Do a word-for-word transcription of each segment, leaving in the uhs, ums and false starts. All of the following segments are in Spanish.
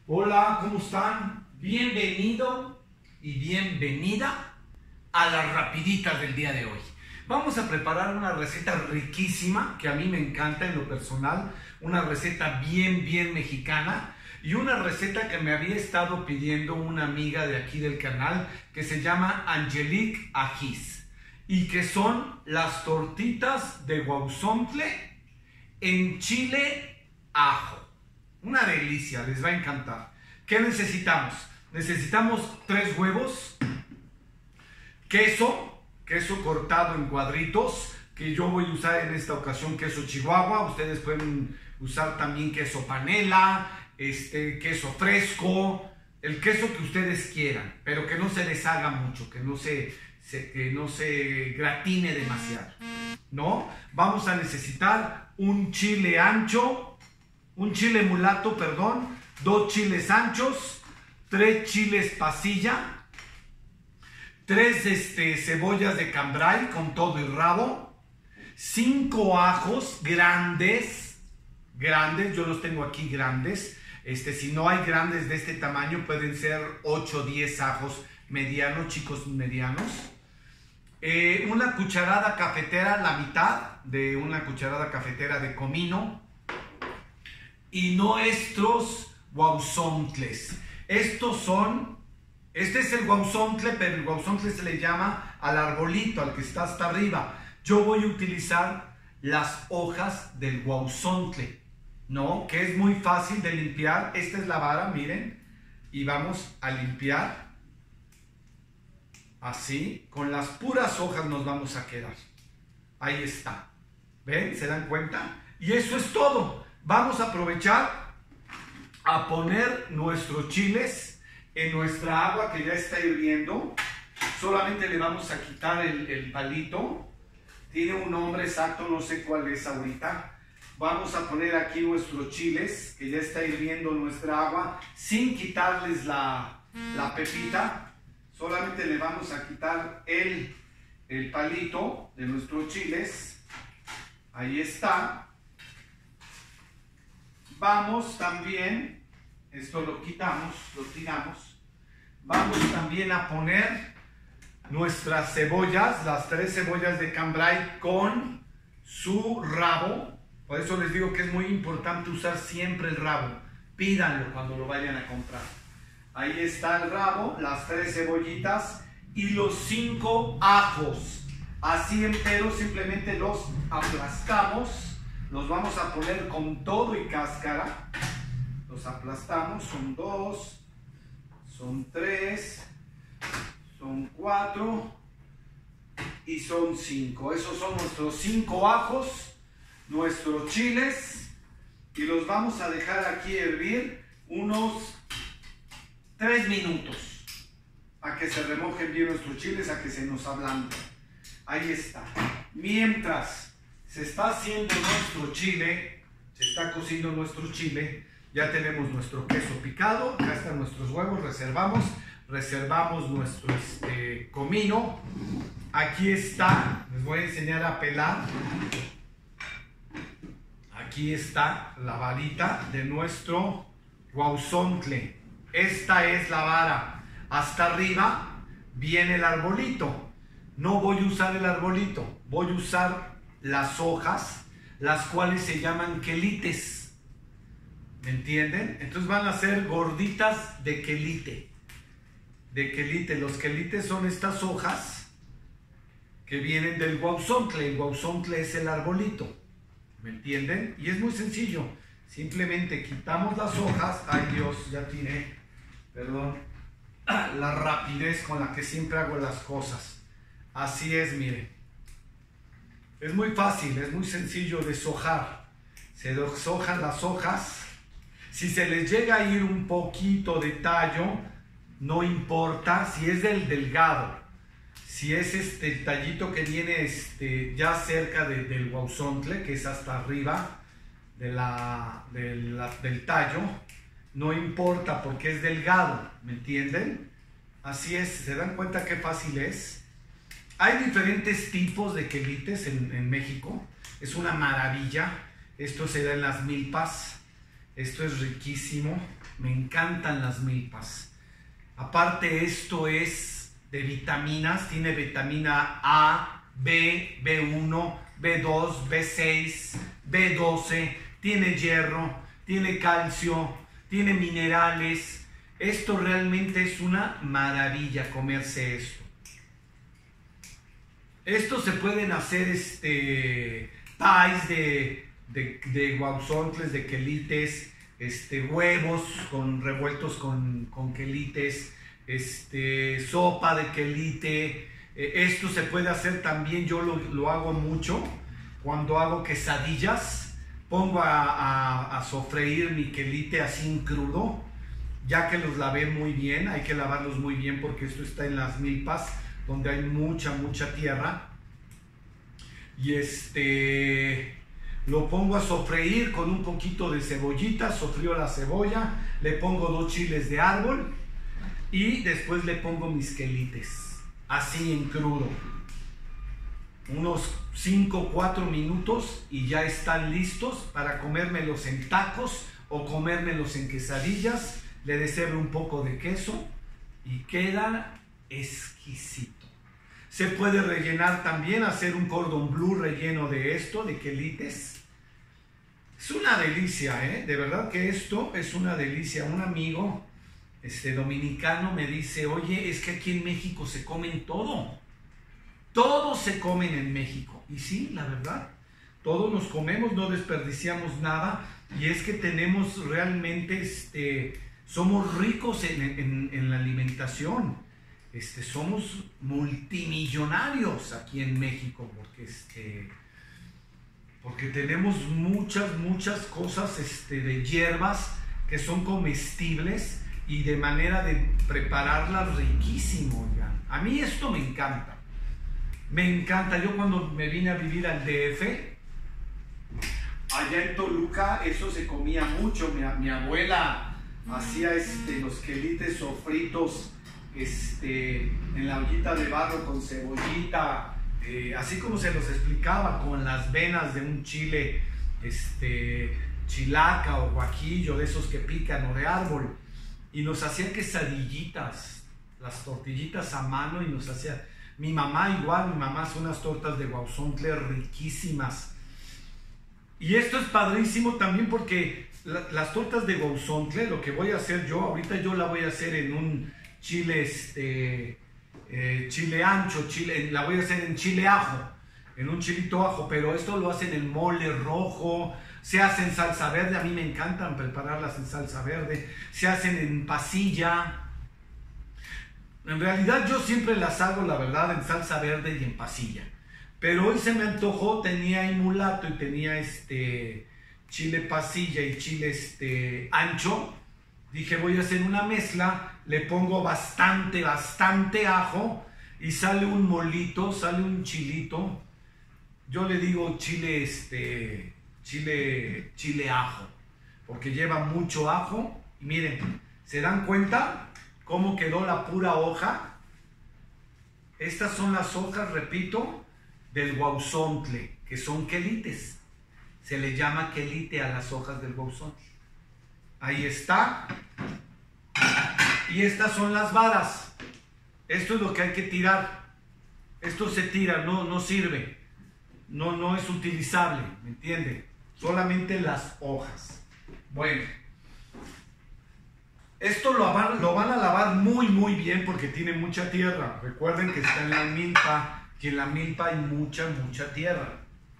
Hola, ¿cómo están? Bienvenido y bienvenida a las rapiditas del día de hoy. Vamos a preparar una receta riquísima que a mí me encanta en lo personal, una receta bien, bien mexicana y una receta que me había estado pidiendo una amiga de aquí del canal que se llama Angelique Ajís y que son las tortitas de guauzontle en chile ajo. Una delicia, les va a encantar. ¿Qué necesitamos? Necesitamos tres huevos, queso, queso cortado en cuadritos, que yo voy a usar en esta ocasión queso chihuahua. Ustedes pueden usar también queso panela, este, queso fresco, el queso que ustedes quieran, pero que no se deshaga mucho, que no se, se, que no se gratine demasiado, ¿no? Vamos a necesitar un chile ancho, un chile mulato, perdón, dos chiles anchos, tres chiles pasilla, tres este, cebollas de cambray con todo y rabo, cinco ajos grandes, grandes, yo los tengo aquí grandes, este, si no hay grandes de este tamaño pueden ser ocho o diez ajos medianos, chicos medianos, eh, una cucharada cafetera, la mitad de una cucharada cafetera de comino, y nuestros guauzontles. Estos son, este es el guauzontle, pero el guauzontle se le llama al arbolito, al que está hasta arriba. Yo voy a utilizar las hojas del guauzontle, ¿no? Que es muy fácil de limpiar. Esta es la vara, miren, y vamos a limpiar así, con las puras hojas nos vamos a quedar. Ahí está, ¿ven? ¿Se dan cuenta? Y eso es todo. Vamos a aprovechar a poner nuestros chiles en nuestra agua que ya está hirviendo. Solamente le vamos a quitar el, el palito. Tiene un nombre exacto, no sé cuál es ahorita. Vamos a poner aquí nuestros chiles que ya está hirviendo nuestra agua sin quitarles la, la pepita. Solamente le vamos a quitar el, el palito de nuestros chiles. Ahí está. Vamos también, esto lo quitamos, lo tiramos, vamos también a poner nuestras cebollas, las tres cebollas de cambray con su rabo. Por eso les digo que es muy importante usar siempre el rabo, pídanlo cuando lo vayan a comprar. Ahí está el rabo, las tres cebollitas y los cinco ajos, así enteros, simplemente los aplastamos. Los vamos a poner con todo y cáscara. Los aplastamos. Son dos, son tres, son cuatro y son cinco. Esos son nuestros cinco ajos, nuestros chiles. Y los vamos a dejar aquí hervir unos tres minutos. A que se remojen bien nuestros chiles, a que se nos ablanden. Ahí está. Mientras se está haciendo nuestro chile, se está cociendo nuestro chile, ya tenemos nuestro queso picado, acá están nuestros huevos, reservamos, reservamos nuestro este, comino, aquí está, les voy a enseñar a pelar, aquí está la varita de nuestro guauzontle, esta es la vara, hasta arriba viene el arbolito, no voy a usar el arbolito, voy a usar las hojas, las cuales se llaman quelites, ¿me entienden? Entonces van a ser gorditas de quelite, de quelite. Los quelites son estas hojas que vienen del guauzontle. El guauzontle es el arbolito, ¿me entienden? Y es muy sencillo, simplemente quitamos las hojas. Ay Dios, ya tiré, perdón, la rapidez con la que siempre hago las cosas. Así es, miren. Es muy fácil, es muy sencillo deshojar. Se deshojan las hojas. Si se les llega a ir un poquito de tallo, no importa. Si es del delgado, si es este el tallito que viene este, ya cerca de, del guauzontle, que es hasta arriba de la, de la, del tallo, no importa porque es delgado, ¿me entienden? Así es, ¿se dan cuenta qué fácil es? Hay diferentes tipos de quelites en, en México, es una maravilla. Esto se da en las milpas, esto es riquísimo. Me encantan las milpas. Aparte, esto es de vitaminas, tiene vitamina A, B, B uno, B dos, B seis, B doce, tiene hierro, tiene calcio, tiene minerales. Esto realmente es una maravilla comerse esto. Estos se pueden hacer este, pies de, de, de guauzontles, de quelites, este, huevos con, revueltos con, con quelites, este, sopa de quelite. Eh, esto se puede hacer también, yo lo, lo hago mucho, cuando hago quesadillas, pongo a, a, a sofreír mi quelite así en crudo, ya que los lavé muy bien. Hay que lavarlos muy bien porque esto está en las milpas, donde hay mucha, mucha tierra. Y este, lo pongo a sofreír con un poquito de cebollita, sofrío la cebolla, le pongo dos chiles de árbol y después le pongo mis quelites, así en crudo. Unos cinco o cuatro minutos y ya están listos para comérmelos en tacos o comérmelos en quesadillas. Le deshebré un poco de queso y queda exquisito. Se puede rellenar también, hacer un cordon bleu relleno de esto, de quelites. Es una delicia, ¿eh? De verdad que esto es una delicia. Un amigo este, dominicano me dice, oye, es que aquí en México se comen todo. Todos se comen en México. Y sí, la verdad, todos nos comemos, no desperdiciamos nada. Y es que tenemos realmente, este, somos ricos en, en, en la alimentación. Este, somos multimillonarios aquí en México, porque, este, porque tenemos muchas, muchas cosas este, de hierbas que son comestibles y de manera de prepararlas riquísimo. Oigan. A mí esto me encanta. Me encanta. Yo cuando me vine a vivir al D F, allá en Toluca, eso se comía mucho. Mi, mi abuela hacía este, los quelites sofritos este, en la ollita de barro con cebollita, eh, así como se los explicaba, con las venas de un chile, este, chilaca o guajillo, de esos que pican, o de árbol, y nos hacía quesadillitas, las tortillitas a mano, y nos hacía, mi mamá igual, mi mamá hace unas tortas de guauzontle riquísimas. Y esto es padrísimo también porque la, las tortas de guauzontle, lo que voy a hacer yo, ahorita yo la voy a hacer en un chile, este, eh, chile ancho, chile, la voy a hacer en chile ajo, en un chilito ajo, pero esto lo hacen en mole rojo, se hace en salsa verde, a mí me encantan prepararlas en salsa verde, se hacen en pasilla. En realidad yo siempre las hago, la verdad, en salsa verde y en pasilla. Pero hoy se me antojó, tenía emulato y tenía este chile pasilla y chile este ancho. Dije, voy a hacer una mezcla, le pongo bastante, bastante ajo y sale un molito, sale un chilito. Yo le digo chile, este, chile, chile ajo, porque lleva mucho ajo. Y miren, ¿se dan cuenta cómo quedó la pura hoja? Estas son las hojas, repito, del guauzontle, que son quelites. Se le llama quelite a las hojas del guauzontle. Ahí está. Y estas son las varas. Esto es lo que hay que tirar. Esto se tira, no, no sirve. No, no es utilizable, ¿me entienden? Solamente las hojas. Bueno. Esto lo van, lo van a lavar muy muy bien porque tiene mucha tierra. Recuerden que está en la milpa, que en la milpa hay mucha, mucha tierra.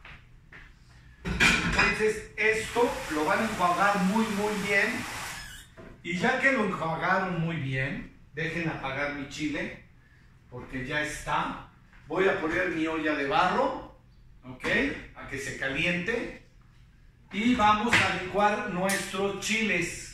Entonces esto lo van a enjuagar muy muy bien. Y ya que lo enjuagaron muy bien, dejen apagar mi chile, porque ya está. Voy a poner mi olla de barro, ¿ok? A que se caliente. Y vamos a licuar nuestros chiles.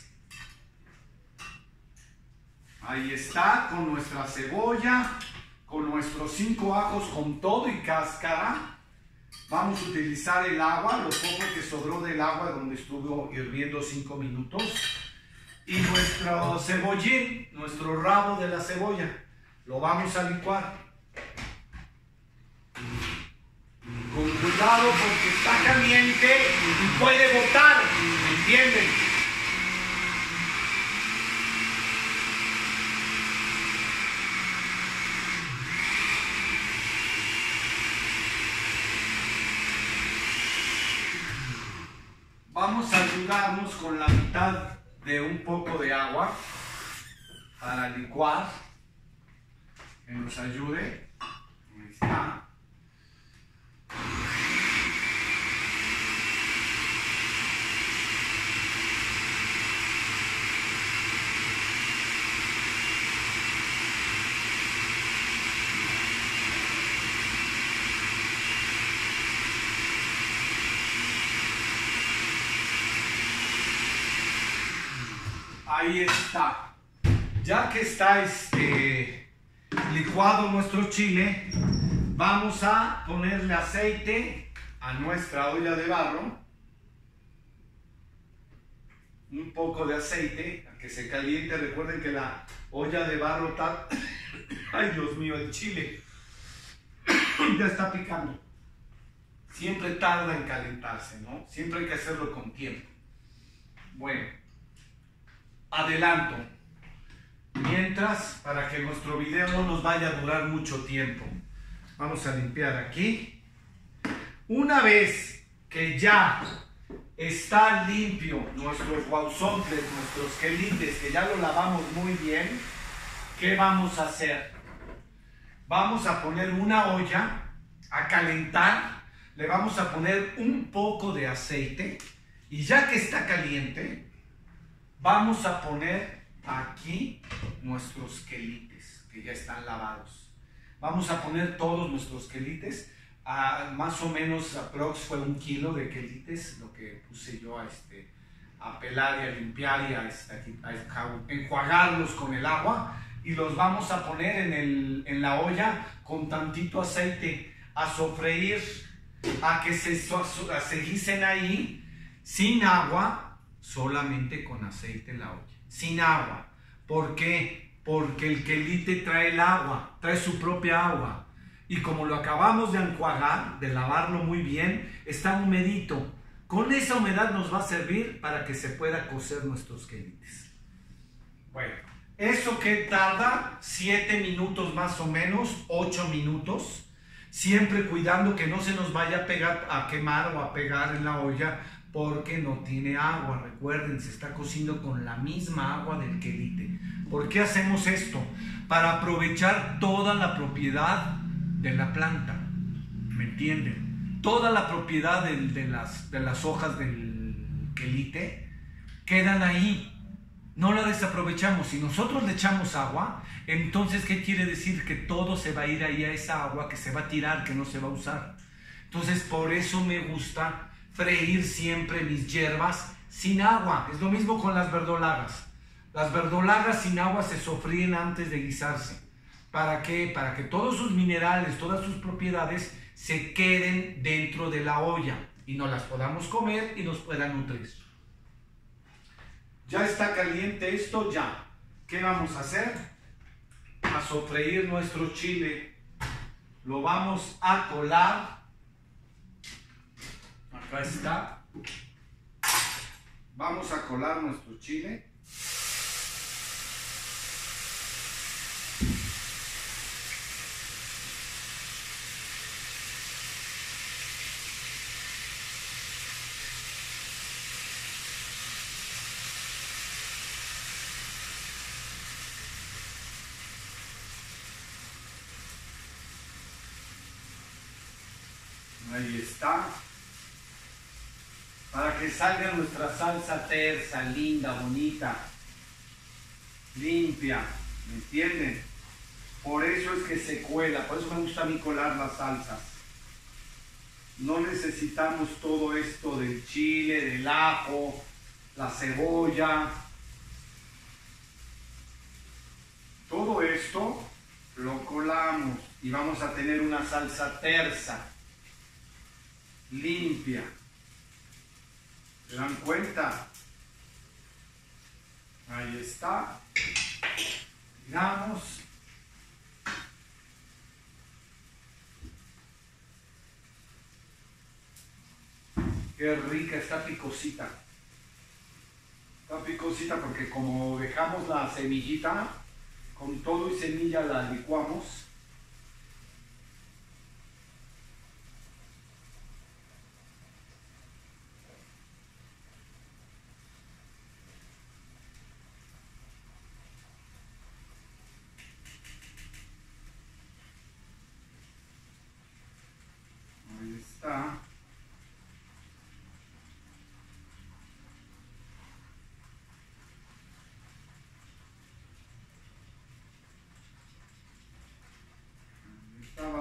Ahí está, con nuestra cebolla, con nuestros cinco ajos con todo y cáscara. Vamos a utilizar el agua, lo poco que sobró del agua donde estuvo hirviendo cinco minutos. Y nuestro cebollín, nuestro rabo de la cebolla, lo vamos a licuar. Con cuidado porque está caliente y puede botar, ¿entienden? Vamos a ayudarnos con la mitad de un poco de agua para licuar, que nos ayude. Ahí está. Ahí está. Ya que está este, licuado nuestro chile, vamos a ponerle aceite a nuestra olla de barro. Un poco de aceite, a que se caliente. Recuerden que la olla de barro está... Ay, Dios mío, el chile ya está picando. Siempre tarda en calentarse, ¿no? Siempre hay que hacerlo con tiempo. Bueno, adelanto. Mientras, para que nuestro video no nos vaya a durar mucho tiempo, vamos a limpiar aquí. Una vez que ya está limpio nuestros guauzontles, nuestros quelites, que ya lo lavamos muy bien, ¿qué vamos a hacer? Vamos a poner una olla a calentar, le vamos a poner un poco de aceite y ya que está caliente, vamos a poner aquí nuestros quelites que ya están lavados. Vamos a poner todos nuestros quelites, a, más o menos aprox fue un kilo de quelites lo que puse yo a, este, a pelar y a limpiar y a, este, a enjuagarlos con el agua, y los vamos a poner en, el, en la olla con tantito aceite a sofreír, a que se, se guisen ahí sin agua, solamente con aceite en la olla, sin agua. ¿Por qué? Porque el quelite trae el agua, trae su propia agua, y como lo acabamos de enjuagar, de lavarlo muy bien, está humedito. Con esa humedad nos va a servir para que se pueda cocer nuestros quelites. Bueno, eso que tarda siete minutos más o menos, ocho minutos, siempre cuidando que no se nos vaya a pegar, a quemar o a pegar en la olla, porque no tiene agua. Recuerden, se está cociendo con la misma agua del quelite. ¿Por qué hacemos esto? Para aprovechar toda la propiedad de la planta, ¿me entienden? Toda la propiedad de, de, las, de las hojas del quelite quedan ahí, no la desaprovechamos. Si nosotros le echamos agua, entonces ¿qué quiere decir? Que todo se va a ir ahí a esa agua, que se va a tirar, que no se va a usar. Entonces por eso me gusta freír siempre mis hierbas sin agua. Es lo mismo con las verdolagas. Las verdolagas sin agua se sofríen antes de guisarse. ¿Para qué? Para que todos sus minerales, todas sus propiedades se queden dentro de la olla y nos las podamos comer y nos puedan nutrir. Ya está caliente esto, ya. ¿Qué vamos a hacer? A sofreír nuestro chile. Lo vamos a colar. Acá está. Vamos a colar nuestro chile. Ahí está. Para que salga nuestra salsa tersa, linda, bonita, limpia, ¿me entienden? Por eso es que se cuela, por eso me gusta a mí colar las salsas. No necesitamos todo esto del chile, del ajo, la cebolla. Todo esto lo colamos y vamos a tener una salsa tersa, limpia. ¿Se dan cuenta? Ahí está. Miramos. Qué rica, está picosita. Está picosita porque como dejamos la semillita, con todo y semilla la licuamos.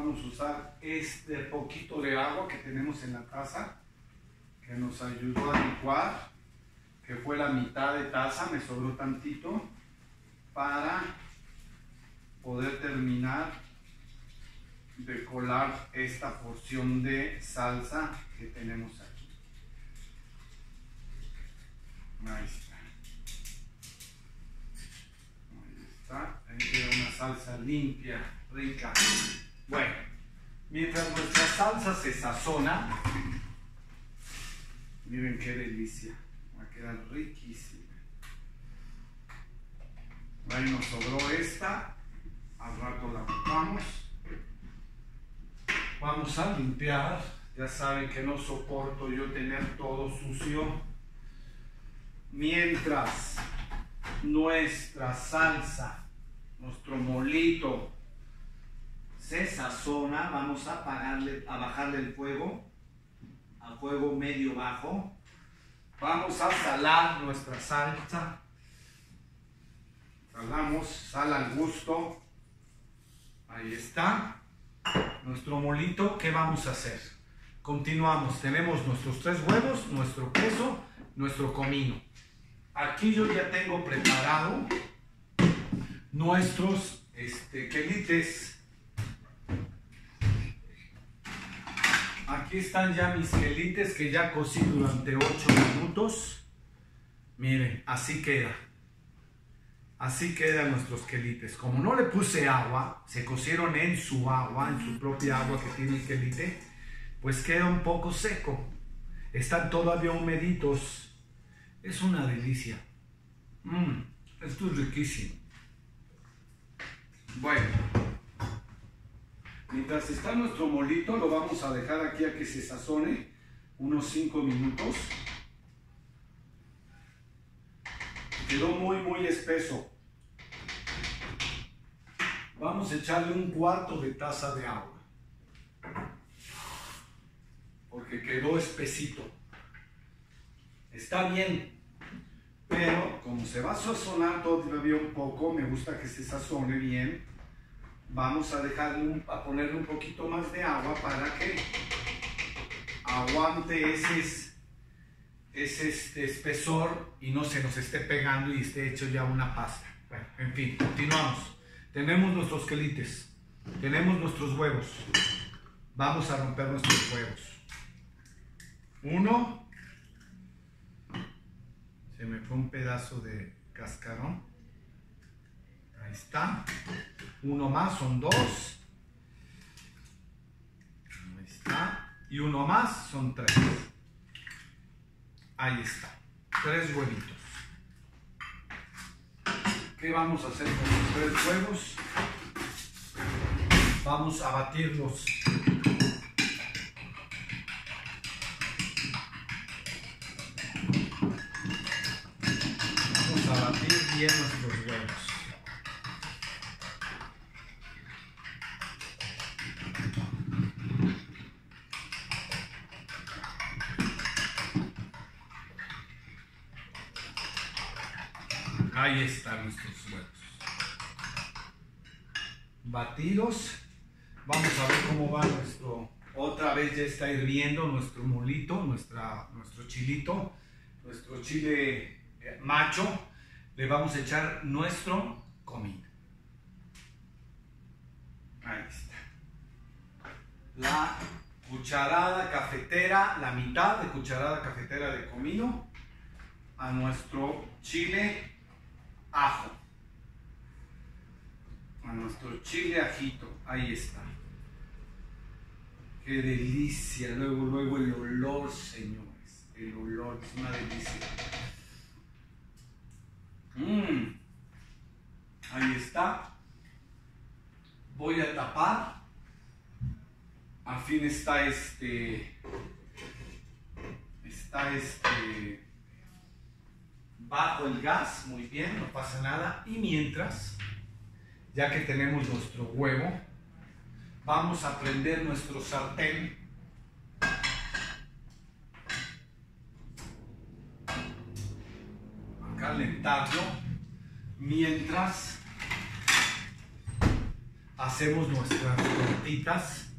vamos a usar este poquito de agua que tenemos en la taza, que nos ayudó a licuar, que fue la mitad de taza, me sobró tantito, para poder terminar de colar esta porción de salsa que tenemos aquí. Ahí está. Ahí está. Ahí queda una salsa limpia, rica. Bueno, mientras nuestra salsa se sazona, miren qué delicia. Va a quedar riquísima. Ahí nos sobró esta. Al rato la botamos. Vamos a limpiar. Ya saben que no soporto yo tener todo sucio. Mientras nuestra salsa, nuestro molito se sazona, vamos a, apagarle, a bajarle el fuego a fuego medio bajo. Vamos a salar nuestra salsa. Salamos, sal al gusto. Ahí está. Nuestro molito, ¿qué vamos a hacer? Continuamos, tenemos nuestros tres huevos, nuestro queso, nuestro comino. Aquí yo ya tengo preparado nuestros este, quelites. Aquí están ya mis quelites que ya cocí durante ocho minutos. Miren, así queda. Así quedan nuestros quelites. Como no le puse agua, se cocieron en su agua, en su propia agua que tiene el quelite, pues queda un poco seco. Están todavía humeditos. Es una delicia. Mmm, esto es riquísimo. Bueno, mientras está nuestro molito, lo vamos a dejar aquí a que se sazone unos cinco minutos. Quedó muy muy espeso. Vamos a echarle un cuarto de taza de agua, porque quedó espesito. Está bien, pero como se va a sazonar todavía un poco, me gusta que se sazone bien. Vamos a dejarle un, a ponerle un poquito más de agua para que aguante ese es este espesor y no se nos esté pegando y esté hecho ya una pasta. Bueno, en fin, continuamos. Tenemos nuestros quelites, tenemos nuestros huevos. Vamos a romper nuestros huevos. Uno. Se me fue un pedazo de cascarón. Ahí está. Uno más, son dos. Ahí está. Y uno más, son tres. Ahí está, tres huevitos. ¿Qué vamos a hacer con los tres huevos? Vamos a batirlos. Vamos a batir bien nuestros huevos. Ahí están nuestros huevos batidos. Vamos a ver cómo va nuestro, otra vez ya está hirviendo nuestro molito, nuestra, nuestro chilito, nuestro chile macho. Le vamos a echar nuestro comino. Ahí está. La cucharada cafetera, la mitad de cucharada cafetera de comino a nuestro chile ajo, a nuestro chile ajito. Ahí está. Qué delicia. Luego, luego el olor, señores. El olor es una delicia. Mmm. Ahí está. Voy a tapar. Al fin está este. Está este. Bajo el gas, muy bien, no pasa nada. Y mientras, ya que tenemos nuestro huevo, vamos a prender nuestro sartén. A calentarlo mientras hacemos nuestras tortitas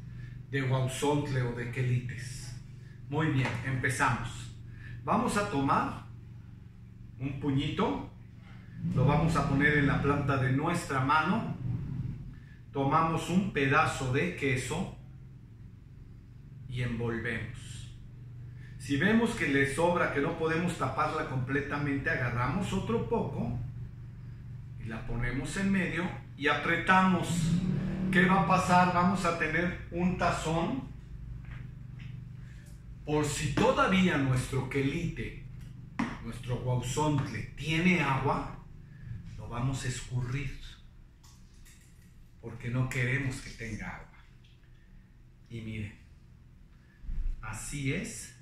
de huauzontle o de quelites. Muy bien, empezamos. Vamos a tomar un puñito, lo vamos a poner en la planta de nuestra mano, tomamos un pedazo de queso y envolvemos. Si vemos que le sobra, que no podemos taparla completamente, agarramos otro poco y la ponemos en medio y apretamos. ¿Qué va a pasar? Vamos a tener un tazón. Por si todavía nuestro quelite, nuestro huauzontle, tiene agua, lo vamos a escurrir, porque no queremos que tenga agua. Y miren, así es.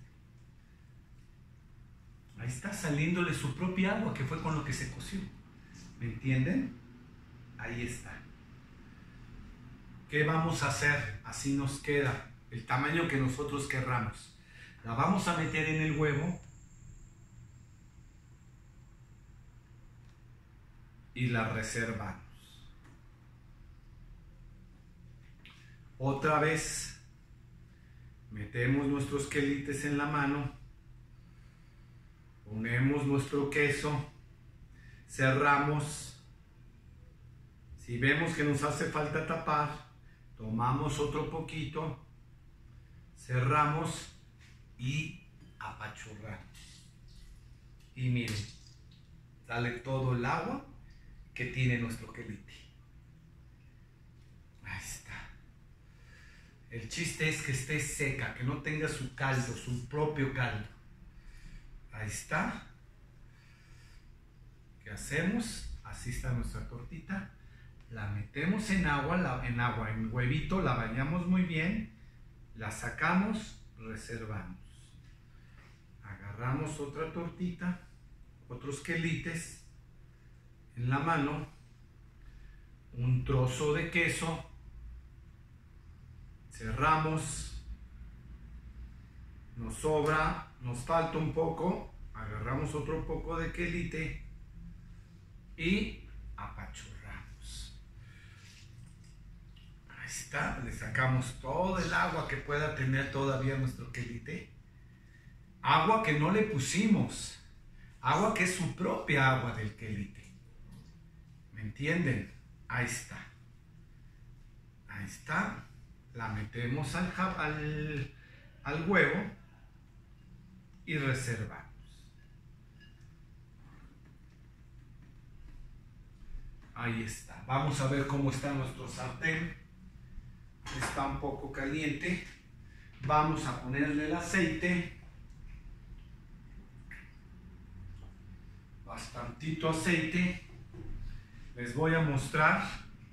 Ahí está saliéndole su propia agua, que fue con lo que se coció. ¿Me entienden? Ahí está. ¿Qué vamos a hacer? Así nos queda el tamaño que nosotros querramos. La vamos a meter en el huevo y la reservamos. Otra vez metemos nuestros quelites en la mano, ponemos nuestro queso, cerramos. Si vemos que nos hace falta tapar, tomamos otro poquito, cerramos y apachurramos. Y miren, sale todo el agua que tiene nuestro quelite. Ahí está. El chiste es que esté seca, que no tenga su caldo, su propio caldo. Ahí está. ¿Qué hacemos? Así está nuestra tortita. La metemos en agua, la, en agua, en huevito, la bañamos muy bien, la sacamos, reservamos. Agarramos otra tortita, otros quelites en la mano, un trozo de queso, cerramos, nos sobra, nos falta un poco, agarramos otro poco de quelite y apachurramos. Ahí está, le sacamos todo el agua que pueda tener todavía nuestro quelite. Agua que no le pusimos, agua que es su propia agua del quelite. ¿Me entienden? Ahí está. Ahí está. La metemos al, al, al huevo y reservamos. Ahí está. Vamos a ver cómo está nuestro sartén. Está un poco caliente. Vamos a ponerle el aceite. Bastantito aceite. Les voy a mostrar.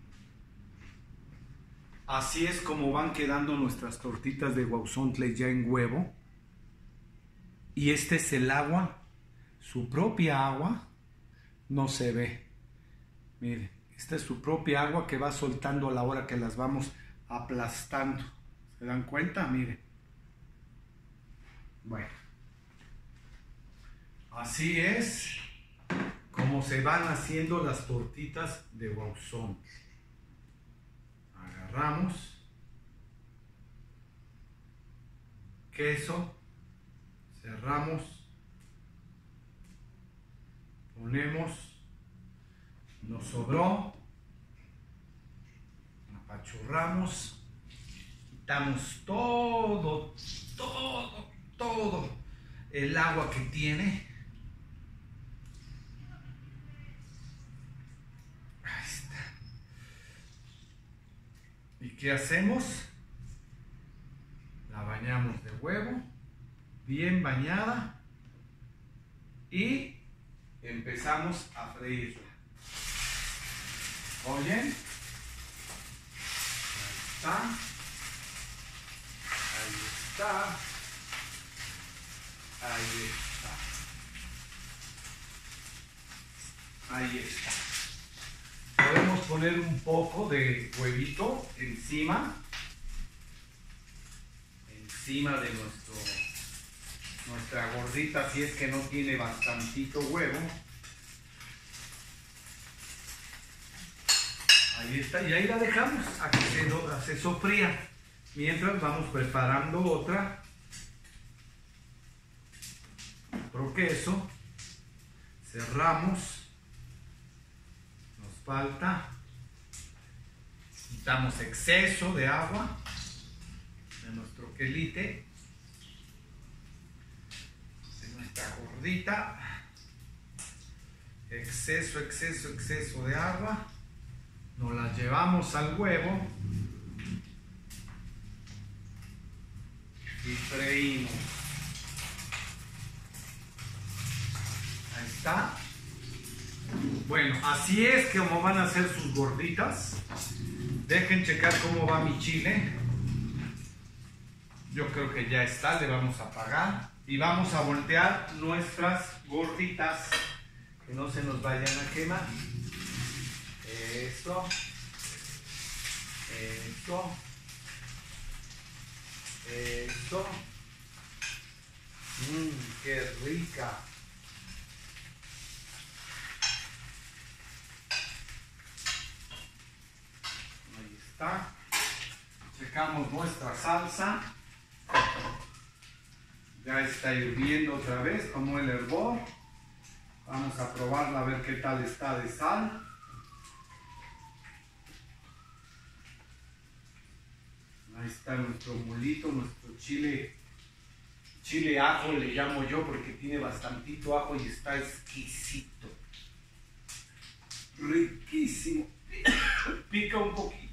Así es como van quedando nuestras tortitas de huauzontle ya en huevo. Y este es el agua. Su propia agua no se ve. Miren, esta es su propia agua que va soltando a la hora que las vamos aplastando. ¿Se dan cuenta? Miren. Bueno. Así es como se van haciendo las tortitas de huauzontle. Agarramos queso, cerramos, ponemos, nos sobró, apachurramos, quitamos todo, todo, todo el agua que tiene. ¿Y qué hacemos? La bañamos de huevo, bien bañada, y empezamos a freírla. ¿Oyen? Ahí está. Ahí está. Ahí está. Ahí está. Podemos poner un poco de huevito encima, encima de nuestro, nuestra gordita, si es que no tiene bastantito huevo. Ahí está, y ahí la dejamos a que se, se sofría. Mientras vamos preparando otra. Otro queso. Cerramos. Nos falta. Quitamos exceso de agua de nuestro quelite, de nuestra gordita. Exceso, exceso, exceso de agua. Nos la llevamos al huevo y freímos. Ahí está. Bueno, así es como van a ser sus gorditas. Dejen checar cómo va mi chile. Yo creo que ya está, le vamos a apagar. Y vamos a voltear nuestras gorditas, que no se nos vayan a quemar. Esto. Esto. Esto. Mmm, qué rica. Está. Checamos nuestra salsa. Ya está hirviendo otra vez como el hervor. Vamos a probarla a ver qué tal está de sal. Ahí está nuestro molito, nuestro chile. Chile ajo le llamo yo porque tiene bastantito ajo y está exquisito. Riquísimo. Pica un poquito.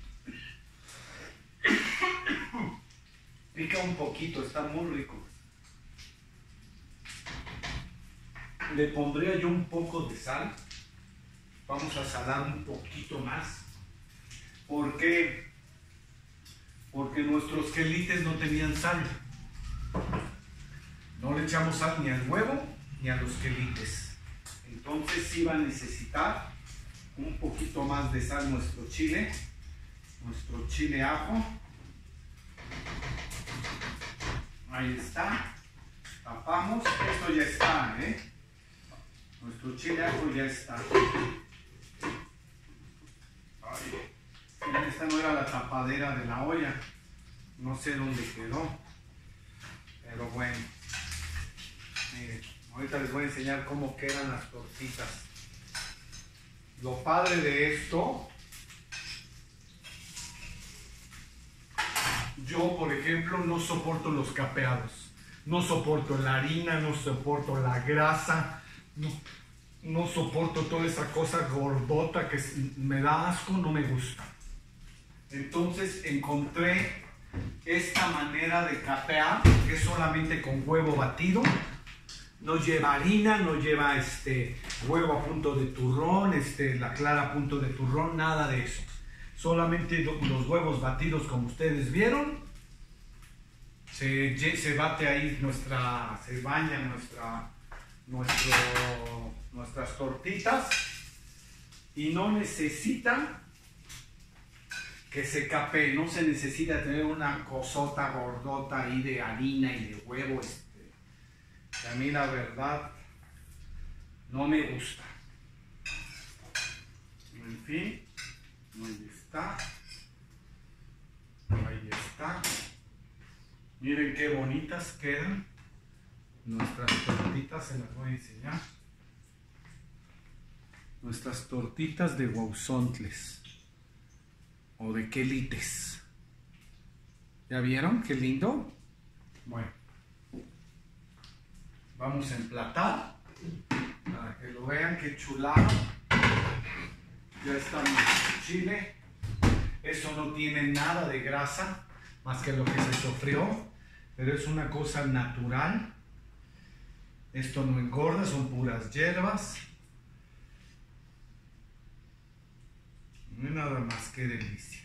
Pica un poquito, está muy rico. Le pondría yo un poco de sal. Vamos a salar un poquito más. ¿Por qué? Porque nuestros quelites no tenían sal. No le echamos sal ni al huevo ni a los quelites. Entonces sí va a necesitar un poquito más de sal nuestro chile. Nuestro chile ajo. Ahí está. Tapamos. Esto ya está, ¿eh? Nuestro chile ajo ya está. Ay, esta no era la tapadera de la olla. No sé dónde quedó. Pero bueno. Miren, ahorita les voy a enseñar cómo quedan las tortitas. Lo padre de esto, yo por ejemplo no soporto los capeados, no soporto la harina, no soporto la grasa, no, no soporto toda esa cosa gordota que me da asco, no me gusta. Entonces encontré esta manera de capear, que es solamente con huevo batido. No lleva harina, no lleva este huevo a punto de turrón, este, la clara a punto de turrón, nada de eso. Solamente los huevos batidos como ustedes vieron. Se, se bate ahí nuestra, se baña nuestra, nuestro, nuestras tortitas. Y no necesita que se capee, no se necesita tener una cosota gordota ahí de harina y de huevo. Este, que a mí la verdad no me gusta. En fin, ahí está. Ahí está. Miren qué bonitas quedan nuestras tortitas, se las voy a enseñar. Nuestras tortitas de huauzontles o de quelites. ¿Ya vieron qué lindo? Bueno, vamos a emplatar para que lo vean, qué chulado. Ya está nuestro chile. Eso no tiene nada de grasa más que lo que se sofrió, pero es una cosa natural. Esto no engorda, son puras hierbas. No hay nada más que delicia.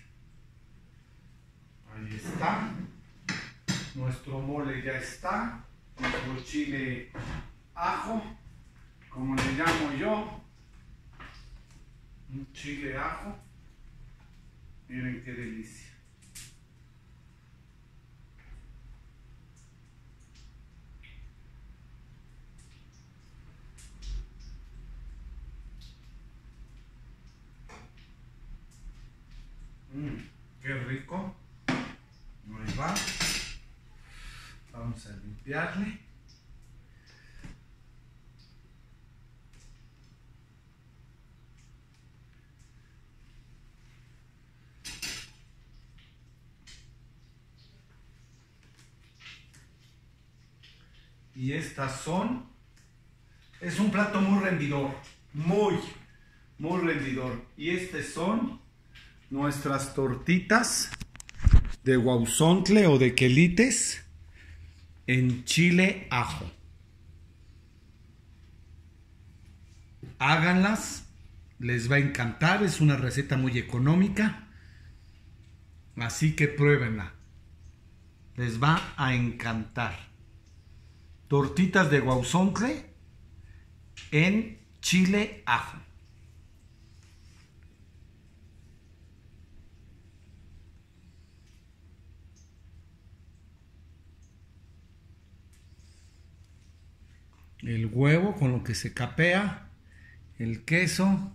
Ahí está. Nuestro mole ya está. Nuestro chile ajo, como le llamo yo. Un chile ajo. Miren qué delicia. Mmm, qué rico. Ahí limpiarle. Y estas son, es un plato muy rendidor, muy, muy rendidor. Y estas son nuestras tortitas de guauzontle o de quelites en chile ajo. Háganlas, les va a encantar, es una receta muy económica, así que pruébenla, les va a encantar. Tortitas de guauzontle en chile ajo. El huevo con lo que se capea, el queso,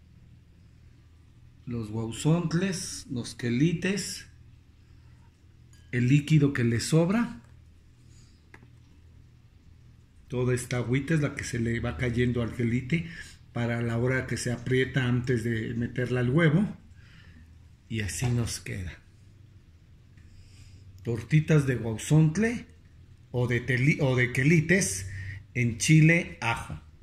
los guauzontles, los quelites, el líquido que le sobra. Toda esta agüita es la que se le va cayendo al quelite para la hora que se aprieta antes de meterla al huevo. Y así nos queda. Tortitas de guauzontle o de, teli, o de quelites en chile ajo.